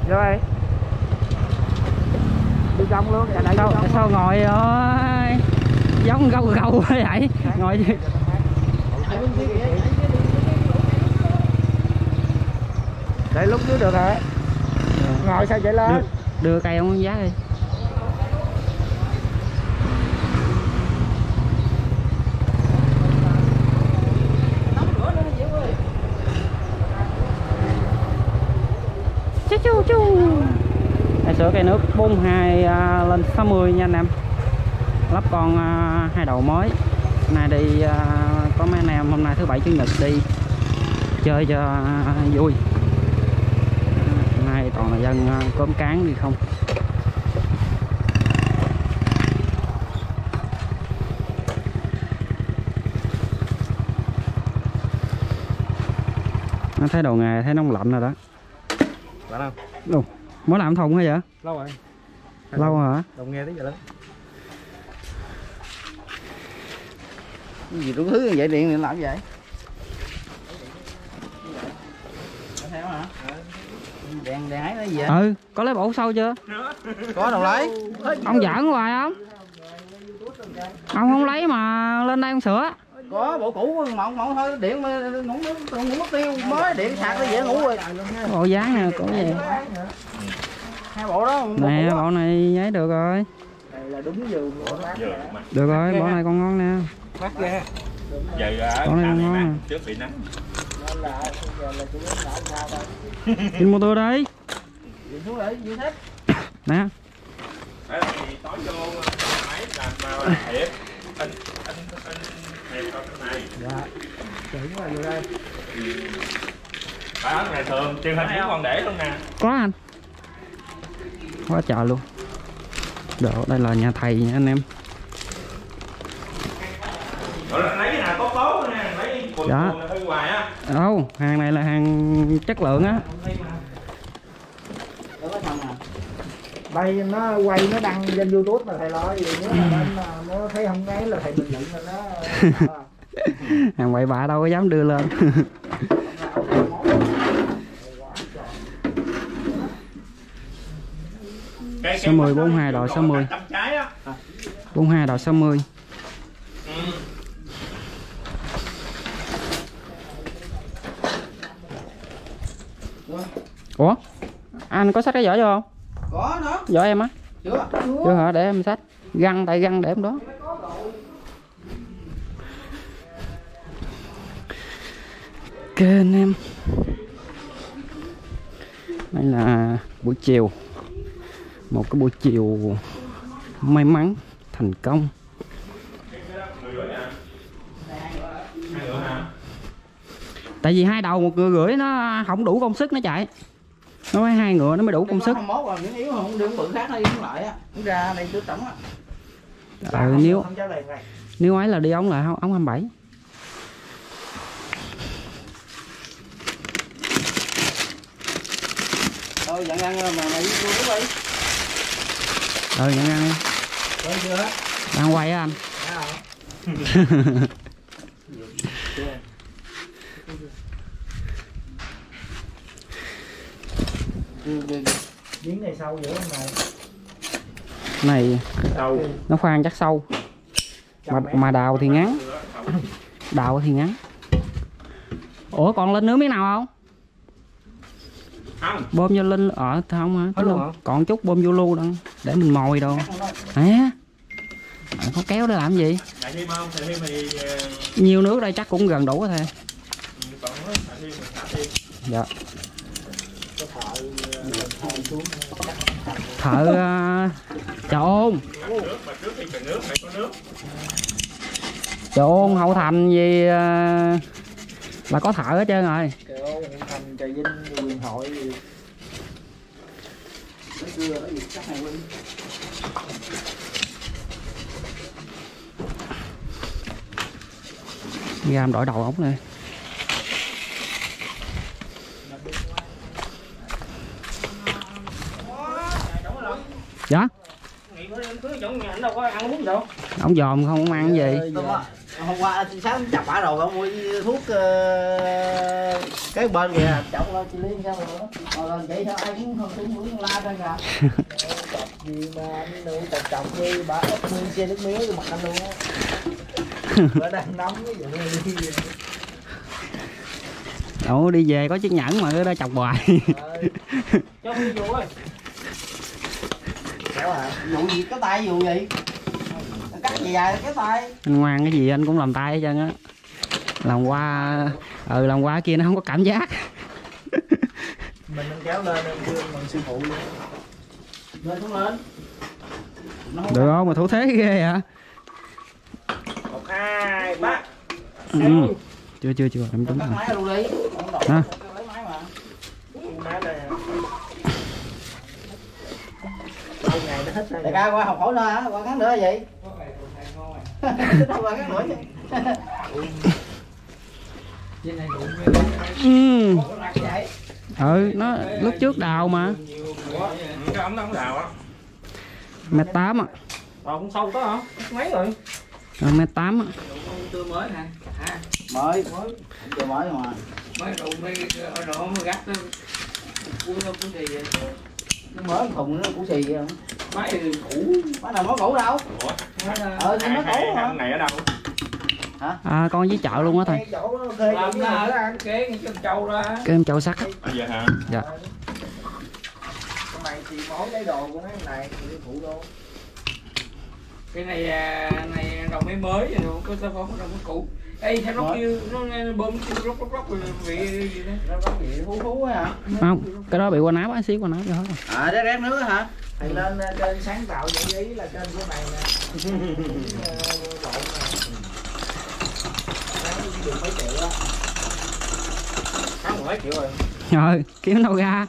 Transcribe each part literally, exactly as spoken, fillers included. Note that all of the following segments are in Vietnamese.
Rồi. Đi trong luôn, chạy sao, sao ngồi ơi giống gâu gâu vậy ngồi gì để lúc dưới được hả? Ngồi sao chạy lên? Đưa, đưa cây ông giá đi. Chú chú chú. Hãy sửa cây nước bốn mươi hai à, lên sáu mươi nha anh em. Lắp con à, hai đầu mới. Hôm nay đi à, có mấy anh em hôm nay thứ bảy chủ nhật đi chơi cho à, vui. Hôm nay toàn là dân à, cốm cán đi không. Nó thấy đầu nghề thấy nóng lạnh rồi đó. Lạnh không? Đâu, mới làm thùng hay vậy? Lâu rồi. Lâu rồi hả? Đồng nghe tới giờ lắm. Cái gì đủ thứ vậy điện điện làm gì vậy? Theo hả? Đèn đèn ấy nó gì vậy? Ừ, có lấy bộ sâu chưa? Có đâu lấy. Ông giỡn hoài không? Ông không lấy mà lên đây ông sửa. Có bộ cũ mộng mộng thôi, điện mà ngủ ngủ ngủ mất tiêu mới điện sạc nó dễ ngủ rồi. Bộ dáng nè, cổ gì? Hai bộ đó. Nè, bộ này giấy được rồi. Này là đúng giường bộ đó. Được rồi, bộ này con ngon nè. Mắc ghê. Giờ Bộ này con ngon. trước bị nắng. Nhìn mô tô đây. Nè. Tối vô máy làm mà thiệt. Anh anh anh thiệt ở cái này. Dạ. Chuẩn là vô đây. Phải ở này thường truyền hình cũng còn để luôn nè. Có anh. Quá trời luôn. Được, đây là nhà thầy nha anh em. Rồi lấy cái nào tốt tốt nè, lấy quần Dạ. quần là hơi hoài á. Đâu, hàng này là hàng chất lượng á. Đây nó quay nó đăng trên YouTube mà thầy lo gì nữa mà nên mà nó thấy không ấy là thầy bình luận là nó Hàng bậy bạ đâu có dám đưa lên. sáu mươi bốn mươi hai độ sáu mươi. bốn mươi hai độ sáu mươi. Ủa? Anh có xách cái vỏ vô không? có nó Vỏ em á? chưa Chưa hả? Để em xách. Găng tại găng để em đó. Ok anh em. Đây là buổi chiều. Một cái buổi chiều may mắn, thành công. Tại vì hai đầu một người rưỡi nó không đủ công sức nó chạy. Nó phải hai ngựa nó mới đủ công sức. hai mươi mốt rồi những yếu không đừng bự khác nó đứng lại á. Đứng ra đây trước tổng á. Ừ, nếu nếu ấy là đi ống lại ống hai mươi bảy. Thôi dặn ăn mà mày vô đi. Ừ nhận ăn đi. Quay chưa? Đang quay á anh. Miếng này sâu dữ không này? Này Sâu. nó khoan chắc sâu. Mà, mà đào thì ngắn. Đào thì ngắn. Ủa còn lên nước miếng nào không? Không. Bơm vô linh ở không hả? Có luôn hả? Còn chút bơm vô luôn đặng để mình mồi đồ. Hả? À, có kéo để làm gì? Tại thêm không? Tại thêm thì Nhiều nước đây chắc cũng gần đủ rồi thầy. còn nó tại thêm mình thả thêm. Dạ. Thợ uh, chợ ôn. Nước mà trước khi cần nước phải có nước. Chợ ôn Hậu Thành gì uh, là có thợ hết trơn rồi. Chợ ôn Thành Trà Vinh quyền hội gì. Nó cưa nó gì chắc này luôn. Gam đổi đầu ống này. Dạ. Ông dòm không ông ăn cái gì. Hôm qua sáng chặt bả rồi ông mua thuốc uh, cái bên kìa chọc lên chị Liên sao nữa rồi lên vậy sao ai cũng không cũng muốn la ra kìa. Chọc gì mà anh nuôi chọc chọc đi bà ép nguyên xe nước mía vô mặt anh luôn á. Bữa đang nóng cái vụ đi. Ủa đi về có chiếc nhẫn mà cứ đó chọc hoài. Cho đi vụ ơi. Kéo hả? Vụ gì cái tay vụ gì? Cắt gì dài cái tay. Anh ngoan cái gì anh cũng làm tay hết trơn á. Làm qua ừ làm qua kia nó không có cảm giác. Mình kéo lên em kêu bằng sư phụ luôn. Lên xuống lên. Được không mà thủ thế ghê hả? Một hai ba. Ừ. Chưa chưa chưa em đúng Cắt rồi. máy luôn đi. À. Lấy máy mà. Má đây. Hai ngày nó hết rồi. Đại ca qua học hỏi nữa hả? Qua cắn nữa vậy? Đâu qua cắn nữa chứ. Ừ. Ừ nó lúc trước đào mà. Cái ống nó không đào á. Mét tám á. Ờ cũng sâu đó hả? Mấy rồi? Ờ, mét tám á. Tôi mới nè. À, Mới. Mới. Chưa mới mà. mới đủ mới ở đó mới gắt nó cuốn nó cuốn gì vậy? Nó mới thùng nó củ xì vậy không? Máy thì cũ. Máy nào mới cũ đâu? Ủa? Ờ nhưng nó cũ hả? Cái này ở đâu? À con với chợ luôn á thầy. Cái chỗ nó thuê Làm chỗ ra nó ăn kế cái trâu ra. Cái em chậu sắt á. Bây giờ hả? Dạ. Cái này thì mối lấy đồ của mấy này thì phụ đô. Cái này à, này đồng máy mới rồi đâu có sao không đồng máy cũ. Ê sao nó kêu nó nó bơm kêu lóc lóc lóc rồi vị gì đó. Nó có gì hú hú á hả? Không, cái đó bị qua nắp á, xíu qua nắp cho hết rồi. À rét rét nước hả? Thầy lên trên sáng tạo giải ý là trên cái này nè. Lộn nè. Sáng được mấy triệu á. Sáng một mấy triệu rồi. Rồi, kiếm đâu ra.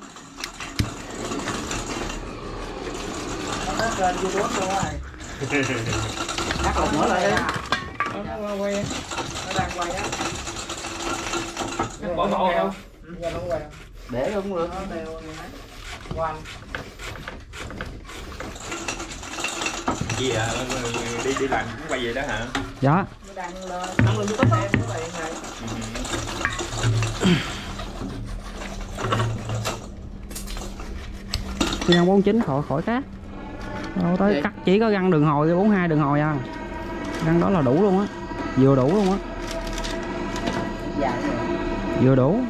Nó có kênh YouTube luôn á. Cắt lột nữa lại đi. Nó quay. Nó đang quay á. Nó bỏ bộ không? Ừ, nó quay. Để không được. Nó đeo như thế. Quanh. Gì à? Đi đi làm cũng quay vậy đó hả? Dạ. Nó đang lên. Đăng lên YouTube em nó tiền này. Cái găng bốn chín khỏi khỏi khác. Đâu tới Gì? cắt chỉ có găng đường hồi bốn hai đường hồi à. Găng đó là đủ luôn á. Vừa đủ luôn á. Dạ. Vừa đủ.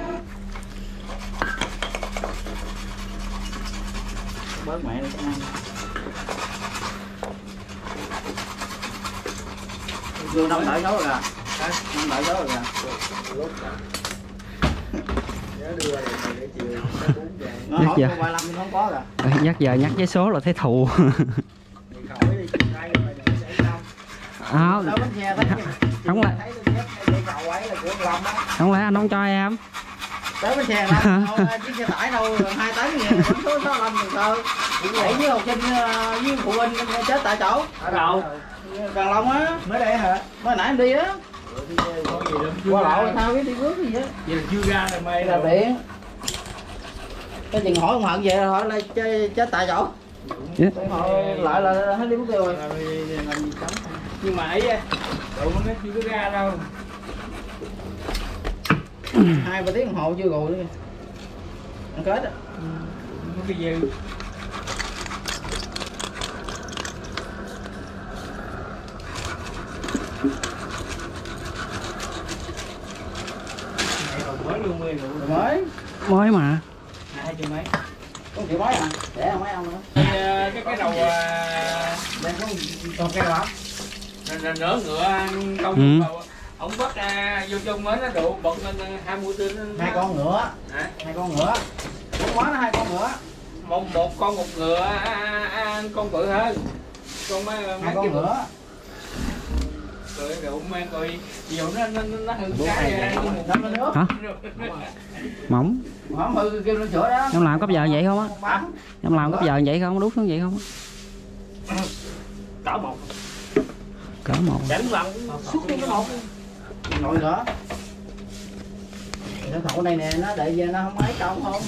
Bớt mẹ đi ăn. Vô năm đợi số rồi kìa. Năm đợi số rồi kìa. Lúc rồi. Nhớ đưa rồi để chiều nó cuốn về. Nó Nhắc hỏi giờ. con ba mươi lăm thì không có kìa. Ê, nhắc giờ nhắc giấy số là thấy thù. Thì khỏi đi chiều nay rồi để sẽ xong. À, Đâu bánh xe thấy không lẽ Thấy tôi nhắc cái cầu ấy là của ông Lâm á. không lẽ anh không cho em? tới bánh xe là chiếc xe tải đâu hai tấn gì vẫn số sáu mươi lăm Cần Thơ đẩy với học sinh với phụ huynh chết tại chỗ. Ở đâu? Cần Long á. Mới đây hả? Mới nãy em đi á. Có gì đâu. Qua lộ sao biết đi bước gì á. Vậy là chưa ra rồi mày. Là điện. Cái chừng hỏi ông Hận về là hỏi là chết, chết tại chỗ. Dạ. Họ lại là hết đi mất tiêu rồi. Nhưng mà ấy tụi nó chưa có ra đâu. Hai ba tiếng đồng hồ chưa rồi nữa. Ăn kết á. Nó cái dư. Mới luôn mười rồi. Mới. Mới mà. Hai triệu mấy. Con triệu mấy à? Để không mấy ông nữa. Cái cái cái đầu Đang có còn cây bắp. nửa nửa ngựa công Ừ. ông bắt à, vô trong mới nó độ bật lên hai mươi tên Hai con ngựa. hả? Hai con ngựa. Đúng quá nó hai con ngựa. một một con một ngựa à, à, à, con bự hơn con mấy Hai mấy con cái ngựa. rồi rượu mang coi nhiều nó nó nó, nó hư Bữa cái này à, đâm lên nước. Hả? Mỏng. Không hư kêu nó sửa đó. Em làm cấp giờ vậy không á? Bắn. Em làm cấp giờ vậy không? Đút xuống vậy không á? cỡ một Cỡ một. đánh lắm suốt cái một Ngồi nữa. Cái thổ này nè nó để về nó không ấy công không?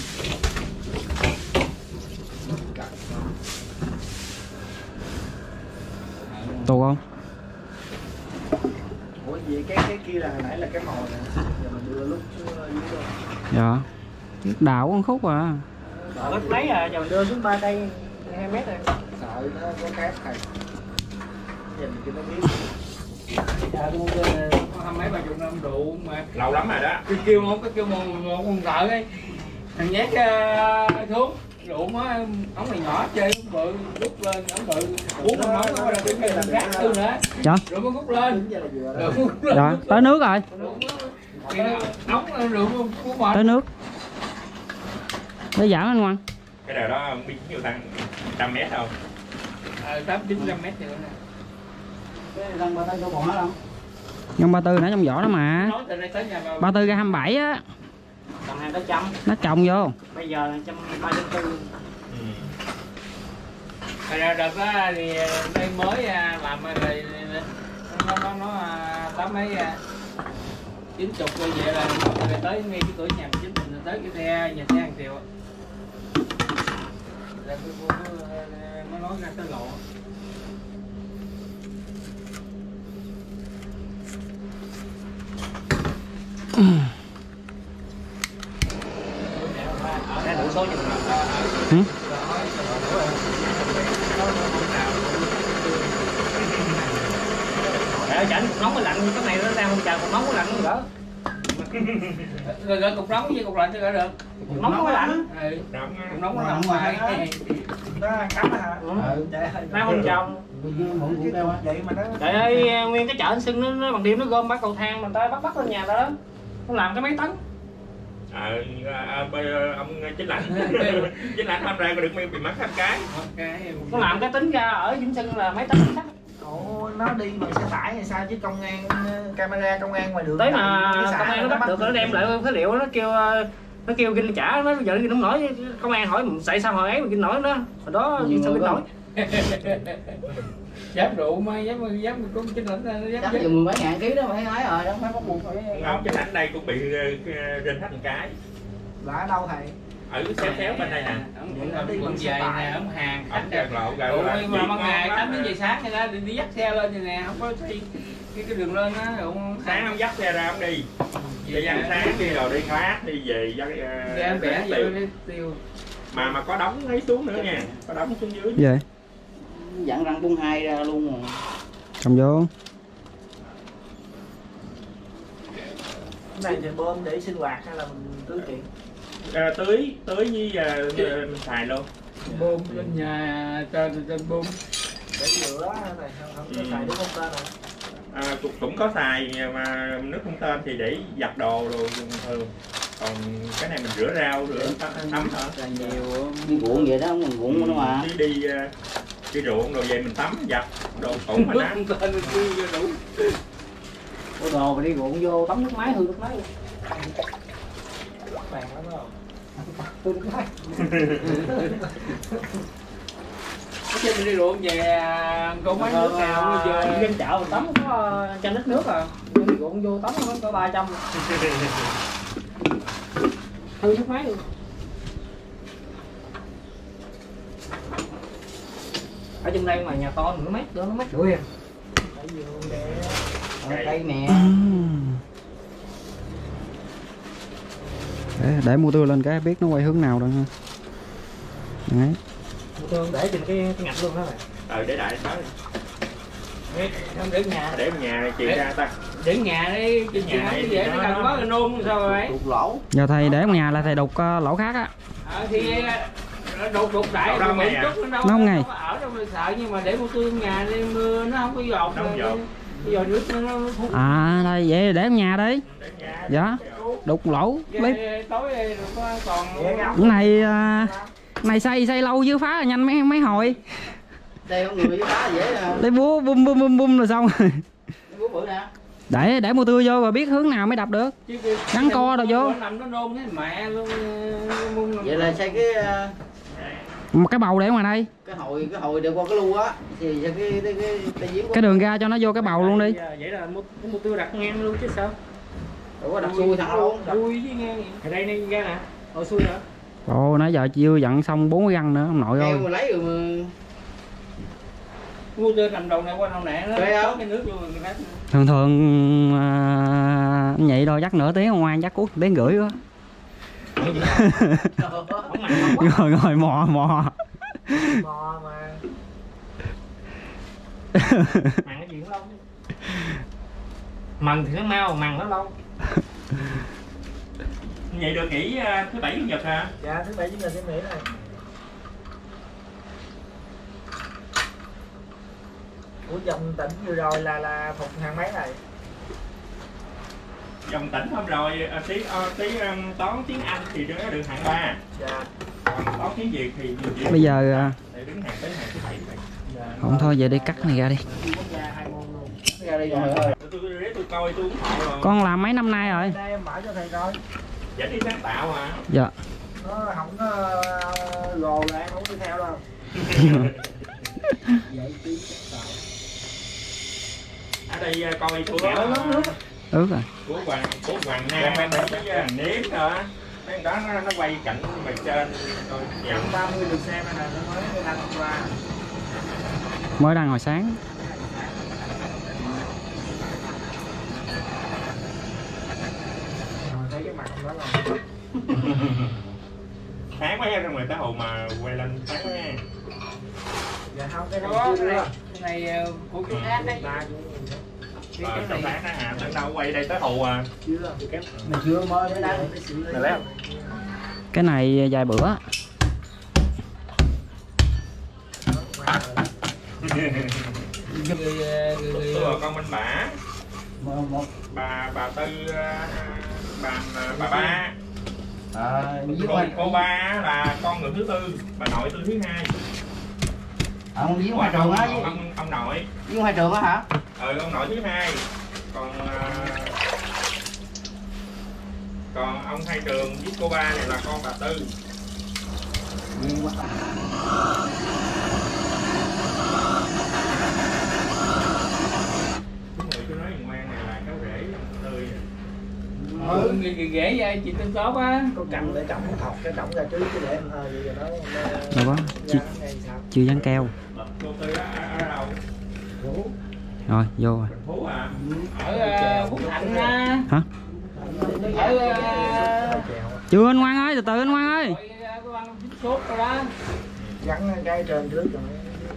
Tù không? Ủa gì cái cái kia là hồi nãy là cái mồi nè. Giờ mình đưa lúc dưới luôn. Dạ. Đào con khúc à. Mất mấy à, giờ mình đưa xuống ba cây hai mét rồi. Sợ nó có cát thầy. Nhìn cho nó biết. Dạ, tôi mua hai mấy ba chục năm rượu mà Lâu lắm rồi đó. kêu kêu không có kêu một một con sợ ấy, thằng nhát uh, xuống rượu mới ống này nhỏ chơi bự rút lên ống bự uống không nóng nó là cái cây làm rác tư nữa. Dạ. Rượu mới rút lên. Rượu Dạ, tới nước rồi. nóng rượu uống mệt. Tới nước. Để giảm anh Ngoan. Cái nào đó biết nhiêu tăng trăm mét không? Ờ, tám chín trăm mét rồi nè. Cái răng ba tay có bỏ không? Nhân ba tư nãy trong vỏ đó mà. Nói từ đây tới nhà mà Ba tư ra hai mươi bảy á. Tầm hai tới trăm. Nó trồng vô. Bây giờ là trăm ba trăm tư. Ừ. Thật ra đợt đó thì đây mới làm rồi nó nó nó tám mấy chín chục rồi vậy là rồi tới ngay cái cửa nhà chính mình tới cái xe nhà xe hàng triệu là nó nói ra tới lộ. Ở đây đủ số cho mình. Ừ? Để chảnh cục nóng mới lạnh, cái này nó đang không chờ cục nóng mới lạnh nó gỡ. Rồi gỡ cục nóng với cục lạnh cho gỡ được. Cục nóng mới lạnh. Ừ. Nóng Cục nóng nó nằm ngoài. Nó cắm hả? Ừ. Nó không chồng. vậy mà nó. Trời ơi, nguyên cái chợ anh Sưng nó, nó bằng đêm nó gom bắt cầu thang mình tới bắt bắt lên nhà ta đó. Nó làm cái mấy tấn. Ờ, à, ông chính lãnh chính lãnh tham ra có được bị mắc hai cái. Nó làm cái tính ra ở Vĩnh Sưng là mấy tấn sắt. Ồ, nó đi bằng xe tải hay sao chứ công an camera công an ngoài đường. Tới mà công an nó bắt được nó đem lại phế liệu nó kêu nó kêu kinh trả nó giờ nó không nổi, công an hỏi mình tại sao hồi ấy mình kinh nổi nó hồi đó vì sao kinh nổi. Dám rượu mà dám dám cũng chính lãnh nó dám. Chắc giờ mười mấy ngàn ký đó mà thấy nói rồi, đâu phải bắt buộc phải. Ông chính lãnh đây cũng bị rinh hết một cái. Là ở đâu thầy? Ở xéo xéo bên đây nè. Ông quận về nè, ông hàng Ông tràn lộ ra rượu là mà ban ngày tám đến giờ sáng người ta đi dắt xe lên vậy nè, không có cái cái đường lên á, rượu sáng ông dắt xe ra ông đi. Đi ăn sáng đi rồi đi khóa đi về dắt ra bẻ vô đi tiêu. Mà mà có đóng lấy xuống nữa nha, có đóng xuống dưới. Vậy. Dặn răng bung hai ra luôn rồi. Trồng vô. Cái này thì bơm để sinh hoạt hay là mình tưới kiện? À, tưới tưới với uh, mình xài luôn. Bơm lên nhà cho cho bơm Để rửa này không không có Ừ. xài nước không tên rồi. À, cũng, cũng có xài mà nước không tên thì để giặt đồ rồi thường. Còn cái này mình rửa rau rửa tắm tắm hả? Là nhiều đi ruộng vậy đó, không mình ruộng nữa mà. Chứ đi uh, đi ruộng rồi về mình tắm giặt đồ cũng mà nước nắng. không tên tiêu đủ. Ôi đồ mà đi ruộng vô tắm nước máy hư nước máy. Bàn lắm không? Hư nước máy. Chứ mình đi ruộng về cô mấy nước nào Giờ giờ dân chợ mình tắm có trăm lít nước à. Đi ruộng vô tắm nó có ba trăm. Hư nước máy luôn. Ở trong đây mà nhà to nó mát, nó mát rưỡi à. Để vô để Ở đây nè. Để, để mua tươi lên cái biết nó quay hướng nào rồi ha. Đấy. Tôi để trên cái, cái ngạch luôn đó này. Ờ để đại đó. không để nhà Để ở nhà chị ra ta. để nhà đi trên nhà cái dễ nó cần quá rồi nôn sao rồi Đục lỗ. Giờ thầy để ở nhà là thầy đục uh, lỗ khác á. ờ, thì đục đục đại Đâu rồi ngày một à? chút nó đâu Nó không ngày. có ở đâu mà sợ, nhưng mà để một tươi nhà đi mưa nó không có giọt Nó không giọt. bây giờ nước nó nó hút. À đây vậy để ở nhà đi. Để ở nhà. Dạ. Đục lỗ. Lấy Về tối đây rồi có còn cái này uh, này xây xây lâu chứ phá là nhanh mấy mấy hồi. Đây có người với phá dễ nè. Lấy búa bum bum bum bum là xong rồi. Búa bự nè. Để để mua tươi vô rồi biết hướng nào mới đập được. chứ cái- Gắn co rồi vô. nó nằm nó nôn cái mẹ luôn. Vậy là xây cái Một cái bầu để ngoài đây. cái hồi cái hồi đều qua cái lu á thì xây cái cái cái cái giếng. Cái đường ra cho nó vô cái bầu luôn đi. Vậy là mua mua tiêu đặt ngang luôn chứ sao. Ủa đặt xuôi thẳng luôn. Đuôi với ngang ở đây này ra nè. Hồi xuôi hả? Ồ nãy giờ chưa dặn xong bốn cái găng nữa ông nội Keo ơi. mà lấy rồi mà. Mua tươi nằm đầu này qua đầu nè nó Vậy hả? có cái nước vô người ta. Thường thường à, anh nhị thôi chắc nửa tiếng, ông ngoan chắc cuốc tiếng rưỡi quá. cái gì Ngồi ngồi mò mò. Mò mà. Mặn cái gì cũng lâu. Mần thì nó mau, mặn nó lâu. Vậy được nghỉ uh, thứ bảy chủ nhật hả? Dạ thứ bảy chủ nhật em nghỉ này. Của dòng tỉnh vừa rồi là là phục hàng mấy này? Dòng tỉnh hôm rồi uh, tí, uh, tí um, toán tiếng Anh thì nó được hạng ba. Dạ. Còn toán tiếng Việt thì nhiều Việt. Bây giờ Thì đứng hàng tới hàng thứ bảy. Dạ. không thôi vậy đi cắt cái này ra đi. Ra đây rồi. Tôi để tôi coi tôi ủng hộ rồi. Con làm mấy năm nay rồi? Đây em mở cho thầy coi. Giải trí sáng tạo mà. Dạ. Nó không có gồ là em không đi theo đâu. Giải trí sáng tạo. Ở đây uh, coi của Ướt rồi. của Hoàng của Hoàng Nam với uh, Nếm nữa. Cái đó nó, nó quay cảnh bề trên rồi Dạ ba mươi lượt xem này nó mới đăng hôm qua. Mới đăng hồi sáng. Thấy cái mặt đó là sáng quá ra ngoài tới hồ mà quay lên sáng quá nha. dạ không cái Đó, đó cái chưa. này, cái này của chú Ác đấy. Ta Cái Ờ, cái trong này sáng đó hả? Tao đâu quay đây tới hồ à. chưa. Mà chưa mới mới đăng cái xử lý. Là léo. Cái này vài bữa. người người người Tôi là con Minh Bả, một bà bà Tư, bà bà ba, à, với cô, ngoài cô ba là con người thứ tư, bà nội tôi thứ hai. Ông với Ông, ngoài trường á, ông, ông nội, với ngoài trường á hả? ừ, ông nội thứ hai, còn uh, còn ông hai trường với cô ba này là con bà Tư. Người tôi nói ngoan này là cáo rễ tươi. ừ. người người ghẻ ra chị tên tốt á. có cầm để trồng thọc cái trồng ra trước cái để em hơi vậy đó. Đâu có. Chưa, chưa dán keo. Cô Tư ở, ở đâu? Rồi vô rồi. Bình Phú à? Ở uh, Phúc Thạnh á. Hả? Ở uh, Chưa anh Ngoan ơi, từ từ anh Ngoan ơi. rồi, uh, cái băng chích sốt rồi đó. gắn cái trên trước rồi.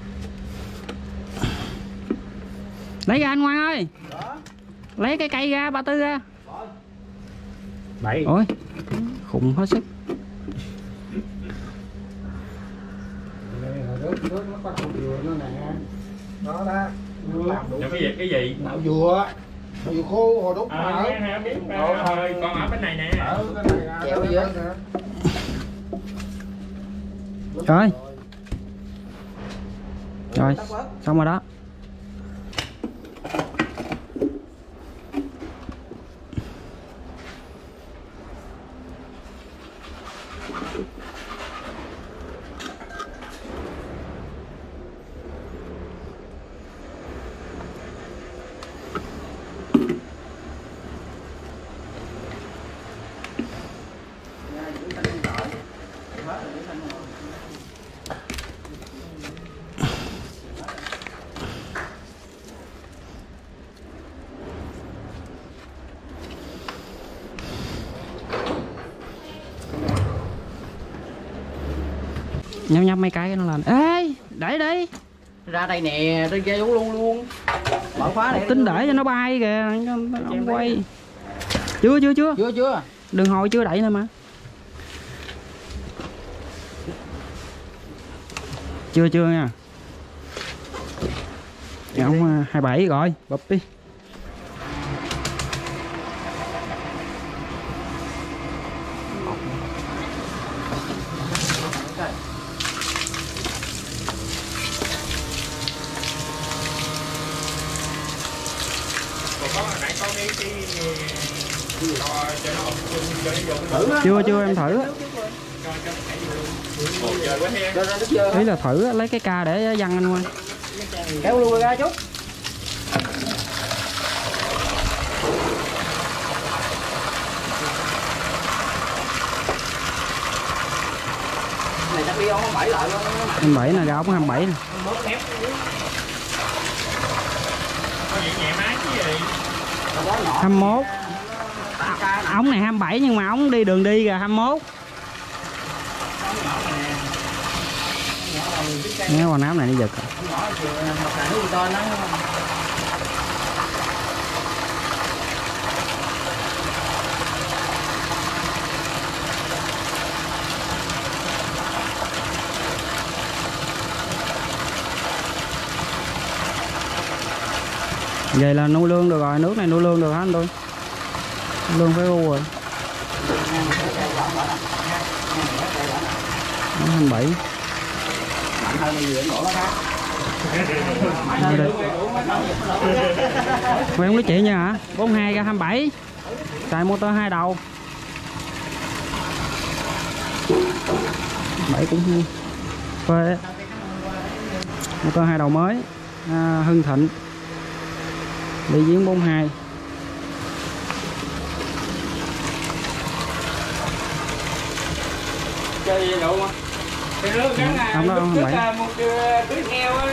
Lấy ra anh Ngoan ơi. Lấy cái cây ra, bà Tư ra. Bảy. Ôi, khùng hết sức. Nó đó làm đủ Cái gì? Cái gì? nạo dừa nạo dừa khô hồi đốt À, mà nghe hả? Biết mà. Thôi, con ở bên này nè. ở cái này Chèo dưới. Rồi. Rồi, xong rồi đó. Nhấp nhấp mấy cái nó lên. Ê, để đi. Ra đây nè, đi ra luôn luôn. Mở khóa này. Tính để cho nó bay kìa, cho nó không quay. Chưa chưa chưa. Chưa chưa. Đừng hồi chưa đẩy nữa mà. Chưa chưa nha. Dạ không hai bảy rồi, bập đi. Còn có hồi nãy có cái cái cho cho nó ổn chung cho nó vô cái Chưa chưa em thử. cho cho nó chảy vô luôn. Ồ trời quá he. Cho ra nước dơ. Ý là thử lấy cái ca để văng anh Ngoan. Kéo lui ra chút. Này chắc đi ông bảy lại luôn. Em bảy nè, gạo cũng hai bảy nè. Có gì nhẹ máy chứ gì? hai mốt. À, ống này hai mươi bảy nhưng mà ống đi đường đi kìa hai mươi mốt. Nghe con áo này nó giật. Vậy là nuôi lương được rồi, nước này nuôi lương được hả anh tôi? Lương phải u rồi. hai mươi bảy. Mạnh hơn nhiều đổ nó khác. Quen với chị nha hả? bốn mươi hai ra hai mươi bảy. Xài motor hai đầu. bảy cũng phê. Motor hai đầu mới. À, Hưng Thịnh. Đi giếng bốn mươi hai. Chơi gì đủ mà. Thì nó gắn không đó, lúc không trước bảy. một cưới heo á,